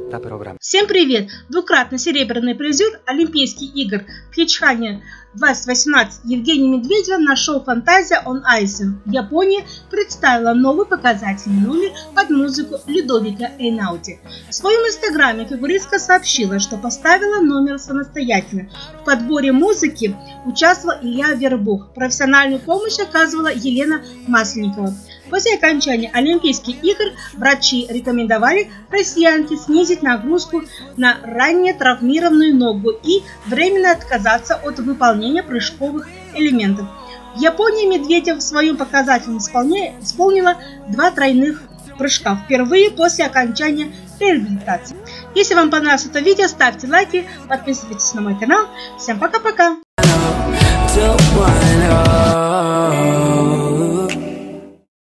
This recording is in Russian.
Всем привет! Двукратный серебряный призер Олимпийских игр в Пхенчхане 2018 Евгений Медведев на шоу «Фантазия on Ice» в Японии представила новый показательный номер под музыку Людовика Эйнаути. В своем инстаграме фигуристка сообщила, что поставила номер самостоятельно. В подборе музыки участвовал Илья Вербух. Профессиональную помощь оказывала Елена Масленникова. После окончания Олимпийских игр врачи рекомендовали россиянке снизить нагрузку на ранее травмированную ногу и временно отказаться от выполнения прыжковых элементов. В Японии Медведев в своем показательном исполнила 2 тройных прыжка впервые после окончания реабилитации. Если вам понравилось это видео, ставьте лайки, подписывайтесь на мой канал. Всем пока-пока!